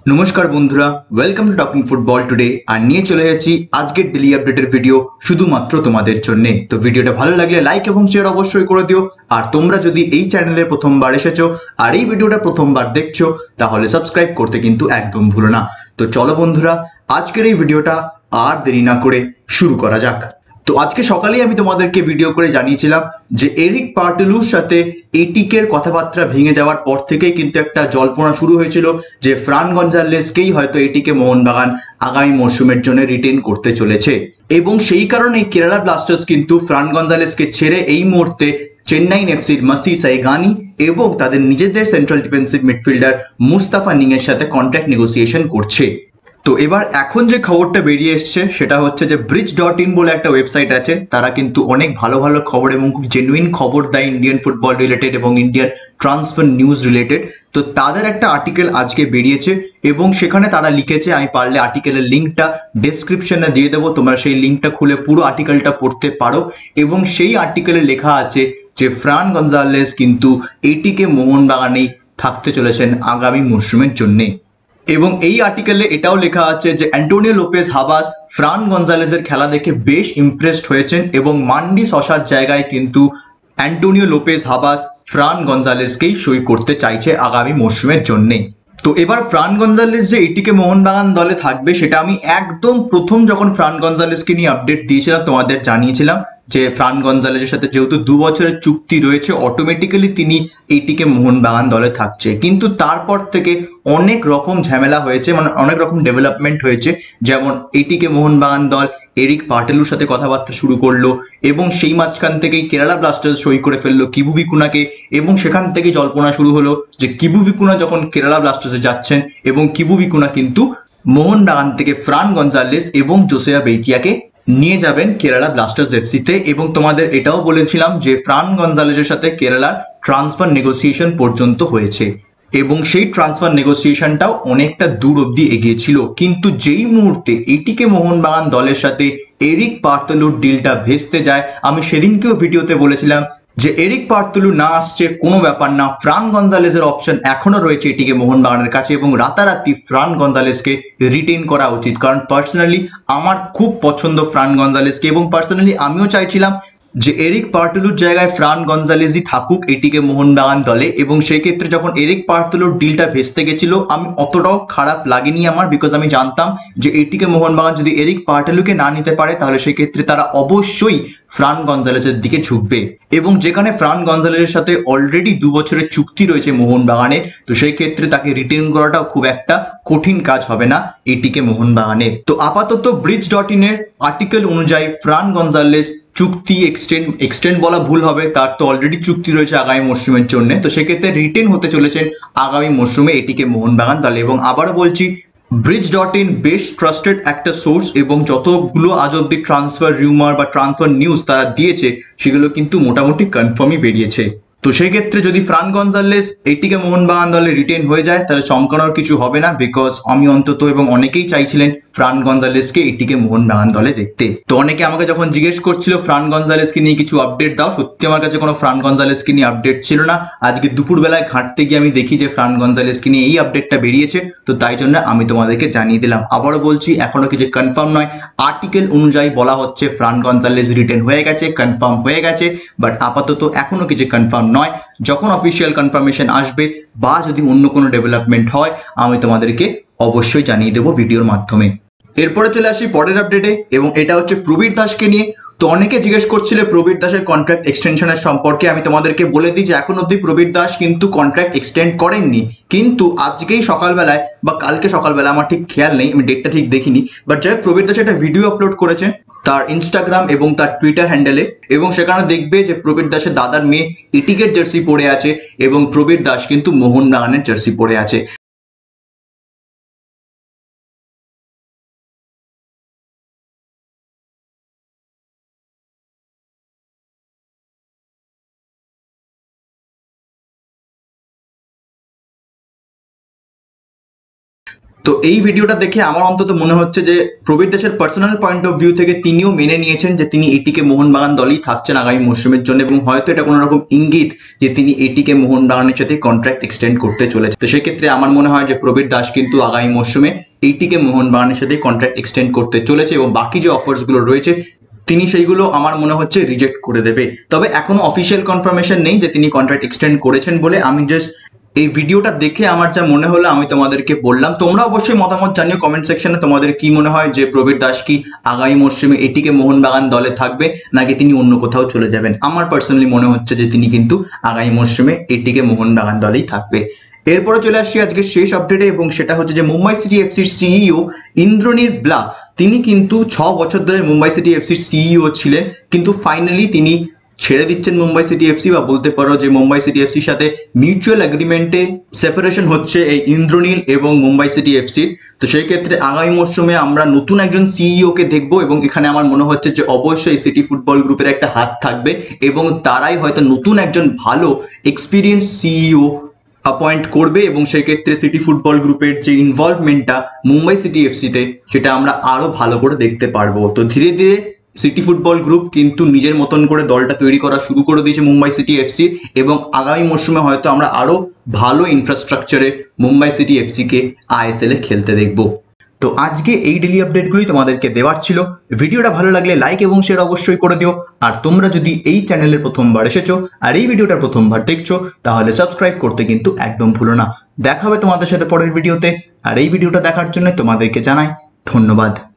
নমস্কার বন্ধুরা, welcome to talking football today. আর নিয়ে চলে যাচ্ছি আজকের ডেইলি আপডেটের ভিডিও শুধুমাত্র তোমাদের জন্য। তো ভিডিওটা ভালো লাগলে লাইক এবং শেয়ার অবশ্যই করে দিও। আর তোমরা যদি এই চ্যানেলে প্রথমবার এসেছো আর এই ভিডিওটা প্রথমবার দেখছো তাহলে সাবস্ক্রাইব করতে কিন্তু একদম ভুলো না। তো চলো বন্ধুরা, আজকের এই ভিডিওটা আর দেরি না করে শুরু করা যাক। তো আজকে সকালেই আমি তোমাদেরকে ভিডিও করে জানিয়েছিলাম যে এরিক পার্টেলুর সাথে এটিকের কথাবার্তা ভেঙে যাওয়ার পর থেকেই কিন্তু একটা জল্পনা শুরু হয়েছিল যে ফ্রান গঞ্জালেসকেই হয়তো এটিকে মোহনবাগান আগামী মরশুমের জন্য রিটেন করতে চলেছে। এবং সেই কারণেই কেরালা ব্লাস্টার্স কিন্তু ফ্রান গঞ্জালেসকে ছেড়ে এই মুহূর্তে চেন্নাই এফসির মাসি সাইগানি এবং তাদের নিজেদের সেন্ট্রাল ডিফেন্সিভ মিডফিল্ডার মুস্তাফা নিং এর সাথে কন্ট্রাক্ট নেগোসিয়েশন করছে। তো এবার এখন যে খবরটা বেরিয়ে এসছে সেটা হচ্ছে যে bridge.in বলে একটা ওয়েবসাইট আছে, তারা কিন্তু অনেক ভালো ভালো খবর এবং খুব জেনুইন খবর দেয় ইন্ডিয়ান ফুটবল রিলেটেড এবং ইন্ডিয়ান ট্রান্সফার নিউজ রিলেটেড। তো তাদের একটা আর্টিকেল আজকে বেরিয়েছে এবং সেখানে তারা লিখেছে, আমি পারলে আর্টিকেলের লিঙ্কটা ডেসক্রিপশনে দিয়ে দেবো, তোমরা সেই লিঙ্কটা খুলে পুরো আর্টিকেলটা পড়তে পারো। এবং সেই আর্টিকেলে লেখা আছে যে ফ্রান গঞ্জালেস কিন্তু এটিকে মোহনবাগানেই থাকতে চলেছেন আগামী মরশুমের জন্যে। এবং এই আর্টিকেলে এটাও লেখা আছে যে অ্যান্টোনিও লোপেজ হাবাস ফ্রান গঞ্জালেসের খেলা দেখে বেশ ইমপ্রেসড হয়েছেন এবং মান্ডি শশার জায়গায় কিন্তু অ্যান্টোনিও লোপেজ হাবাস ফ্রান গঞ্জালেসকেই সই করতে চাইছে আগামী মরশুমের জন্যে। তো এবার ফ্রান গঞ্জালেস যে এটিকে মোহনবাগান দলে থাকবে সেটা আমি একদম প্রথম যখন ফ্রান গঞ্জালেসকে নিয়ে আপডেট দিয়েছিলাম তোমাদের জানিয়েছিলাম যে ফ্রান গঞ্জালেসের সাথে যেহেতু 2 বছরের চুক্তি রয়েছে অটোমেটিক্যালি তিনি এটিকে মোহনবাগান দলে থাকছে। কিন্তু তারপর থেকে অনেক রকম ঝামেলা হয়েছে, মানে অনেক রকম ডেভেলপমেন্ট হয়েছে। যেমন এটিকে মোহনবাগান দল এরিক পার্টেলুর সাথে কথাবার্তা শুরু করলো এবং সেই মাঝখান থেকেই কেরালা ব্লাস্টার্স সই করে ফেললো কিবু ভিকুনাকে এবং সেখান থেকে জল্পনা শুরু হলো যে কিবু ভিকুনা যখন কেরালা ব্লাস্টার্সে যাচ্ছেন এবং কিবু ভিকুনা কিন্তু মোহনবাগান থেকে ফ্রান গঞ্জালেস এবং জোসেয়া বেইতিয়াকে নিয়ে যাবেন কেরালা ব্লাস্টার্স এফসিতে। এবং তোমাদের এটাও বলেছিলাম যে ফ্রান গঞ্জালেসের সাথে কেরালার ট্রান্সফার নেগোসিয়েশন পর্যন্ত হয়েছে এবং সেই ট্রান্সফার নেগোসিয়েশনটাও অনেকটা দূর অব্দি এগিয়েছিল। কিন্তু যেই মুহূর্তে এটিকে মোহনবাগান দলের সাথে এরিক পার্তেলুর ডিলটা ভেস্তে যায়, আমি সেদিনকেও ভিডিওতে বলেছিলাম যে এরিক পার্তেলু না আসছে কোনো ব্যাপার না, ফ্রান গঞ্জালেসের অপশন এখনো রয়েছে এটিকে মোহনবাগানের কাছে এবং রাতারাতি ফ্রান গঞ্জালেসকে রিটেন করা উচিত। কারণ পার্সোনালি আমার খুব পছন্দ ফ্রান গঞ্জালেসকে এবং পার্সোনালি আমিও চাইছিলাম যে এরিক পার্তেলুর জায়গায় ফ্রান গঞ্জালেসই থাকুক এটিকে মোহনবাগান দলে। এবং সেই ক্ষেত্রে যখন এরিক পার্তেলুর ডিলটা ভেস্তে গেছিল আমি অতটাও খারাপ লাগেনি আমার, বিকজ আমি জানতাম যে এটিকে মোহনবাগান যদি এরিক পার্তেলুকে না নিতে পারে তাহলে সেই ক্ষেত্রে তারা অবশ্যই ফ্রান গঞ্জালেসের দিকে ঝুঁকবে। এবং যেখানে ফ্রান গঞ্জালেসের সাথে অলরেডি 2 বছরের চুক্তি রয়েছে মোহনবাগানের, তো সেই ক্ষেত্রে তাকে রিটেন করাটাও খুব একটা কঠিন কাজ হবে না এটিকে মোহনবাগানের। তো আপাতত bridge.in এর আর্টিকেল অনুযায়ী ফ্রান গঞ্জালেস চুক্তি এক্সটেন্ড বলা ভুল হবে, তার তো অলরেডি চুক্তি রয়েছে আগামী মরশুমের জন্য। তো সেক্ষেত্রে রিটেন হতে চলেছেন আগামী মরশুমে এটিকে মোহনবাগান দলে। এবং আবারও বলছি, bridge.in বেশ ট্রাস্টেড একটা সোর্স এবং যতগুলো আজ অব্দি ট্রান্সফার রিউমার বা ট্রান্সফার নিউজ তারা দিয়েছে সেগুলো কিন্তু মোটামুটি কনফার্মই বেরিয়েছে। তো সেই ক্ষেত্রে যদি ফ্রান গঞ্জালেস এটিকে মোহনবাগান দলে রিটেন হয়ে যায় তাহলে চমকানোর কিছু হবে না, বিকজ আমি অন্তত এবং অনেকেই চাইছিলেন ফ্রান গঞ্জালেসকে এটিকে মোহনবাগান দলে দেখতে। তো অনেকে আমাকে যখন জিজ্ঞেস করছিল ফ্রান গঞ্জালেসকে নিয়ে কিছু আপডেট দাও, সত্যি আমার কাছে কোনো ফ্রান গঞ্জালেসকে নিয়ে আপডেট ছিল না। আজকে দুপুরবেলায় ঘাঁটতে গিয়ে আমি দেখি যে ফ্রান গঞ্জালেসকে নিয়ে এই আপডেটটা বেরিয়েছে, তো তাই জন্য আমি তোমাদেরকে জানিয়ে দিলাম। আবারও বলছি, এখনো কিছু কনফার্ম নয়, আর্টিকেল অনুযায়ী বলা হচ্ছে ফ্রান গঞ্জালেস রিটেন হয়ে গেছে, কনফার্ম হয়ে গেছে, বাট আপাতত এখনো কিছু কনফার্ম নয়। যখন অফিসিয়াল কনফার্মেশন আসবে বা যদি অন্য কোনো ডেভেলপমেন্ট হয় আমি তোমাদেরকে অবশ্যই জানিয়ে দেবো ভিডিওর মাধ্যমে। এরপরে চলে আসি পরের আপডেটে এবং এটা হচ্ছে প্রবীর দাসকে নিয়ে। তো অনেকে জিজ্ঞেস করছিল প্রবীর দাসের কন্ট্রাক্ট এক্সটেনশনের সম্পর্কে। আমি তোমাদেরকে বলে দিই যে এখন অব্দি প্রবীর দাস কিন্তু কন্ট্রাক্ট এক্সটেন্ড করেননি, কিন্তু আজকেই সকালবেলায় বা কালকে সকালবেলা, আমার ঠিক খেয়াল নেই, আমি ডেটটা ঠিক দেখিনি, বাট যাই হোক প্রবীর দাস একটা ভিডিও আপলোড করেছেন তার ইনস্টাগ্রাম এবং তার টুইটার হ্যান্ডেলে এবং সেখানে দেখবে যে প্রবীর দাসের দাদার মেয়ে এটিকের জার্সি পরে আছে এবং প্রবীর দাস কিন্তু মোহনবাগানের জার্সি পরে আছে। তো তো এই ভিডিওটা দেখে আমার অন্তত মনে হচ্ছে যে প্রবীর দাসের পার্সোনাল পয়েন্ট অফ ভিউ থেকে তিনিও মেনে নিয়েছেন যে তিনি এটিকে মোহনবাগান দলেই থাকছেন আগামী মরশুমের জন্য, এবং হয়তো এটা কোনো রকম ইঙ্গিত যে তিনি এটিকে মোহনবাগানের সাথে কন্ট্রাক্ট এক্সটেন্ড করতে চলেছে। তো সেক্ষেত্রে আমার মনে হয় যে প্রবীর দাস কিন্তু আগামী মরশুমে এটিকে মোহনবাগানের সাথে কন্ট্রাক্ট এক্সটেন্ড করতে চলেছে, এবং বাকি যে অফার্স গুলো রয়েছে তিনি সেইগুলো আমার মনে হচ্ছে রিজেক্ট করে দেবে। তবে এখনো অফিসিয়াল কনফার্মেশন নেই যে তিনি কন্ট্রাক্ট এক্সটেন্ড করেছেন বলে। আমি জাস্ট এই ভিডিওটা দেখে আমার যা মনে হলো আমি তোমাদেরকে বললাম। তোমরা অবশ্যই মতামত জানিও কমেন্ট সেকশনে তোমাদের কি মনে হয় যে প্রবীর দাস কি আগামী মরশুমে এটিকে মোহনবাগান দলে থাকবে নাকি তিনি অন্য কোথাও চলে যাবেন। আমার পার্সোনালি মনে হচ্ছে যে তিনি কিন্তু আগামী মরশুমে এটিকে মোহনবাগান দলেই থাকবে। এরপরে চলে আসছি আজকে শেষ আপডেটে, এবং সেটা হচ্ছে যে মুম্বাই সিটি এফসির সিইও ইন্দ্রনীল ব্লা তিনি কিন্তু 6 বছর ধরে মুম্বাই সিটি এফসির সিইও ছিলেন, কিন্তু ফাইনালি তিনি ছেড়ে দিচ্ছেন মুম্বাই সিটি এফসি, বা বলতে পারো যে মুম্বাই সিটি এফসির সাথে মিউচুয়াল এগ্রিমেন্টে সেপারেশন হচ্ছে এই ইন্দ্রনীল এবং মুম্বাই সিটি এফসির। তো সেই ক্ষেত্রে আগামী মরশুমে আমরা নতুন একজন সিইও কে দেখবো, এবং এখানে আমার মনে হচ্ছে যে অবশ্যই সিটি ফুটবল গ্রুপের একটা হাত থাকবে, এবং তারাই হয়তো নতুন একজন ভালো এক্সপিরিয়েন্স সিইও অ্যাপয়েন্ট করবে, এবং সেই ক্ষেত্রে সিটি ফুটবল গ্রুপের যে ইনভলভমেন্টটা মুম্বাই সিটি এফসিতে সেটা আমরা আরো ভালো করে দেখতে পারবো। তো ধীরে ধীরে সিটি ফুটবল গ্রুপ কিন্তু নিজের মতন করে দলটা তৈরি করা শুরু করে দিয়েছে মুম্বাই সিটি এফসি, এবং আগামী মরশুমে হয়তো আমরা আরো ভালো ইনফ্রাস্ট্রাকচারে মুম্বাই সিটি এফসি কে আইএসএল এ খেলতে দেখবো। তো আজকে এই ডেইলি আপডেটগুলি তোমাদেরকে দেওয়ার ছিল। ভিডিওটা ভালো লাগলে লাইক এবং শেয়ার অবশ্যই করে দিও, আর তোমরা যদি এই চ্যানেলের প্রথমবার এসেছো আর এই ভিডিওটা প্রথমবার দেখছো তাহলে সাবস্ক্রাইব করতে কিন্তু একদম ভুলো না। দেখা হবে তোমাদের সাথে পরের ভিডিওতে, আর এই ভিডিওটা দেখার জন্য তোমাদেরকে জানাই ধন্যবাদ।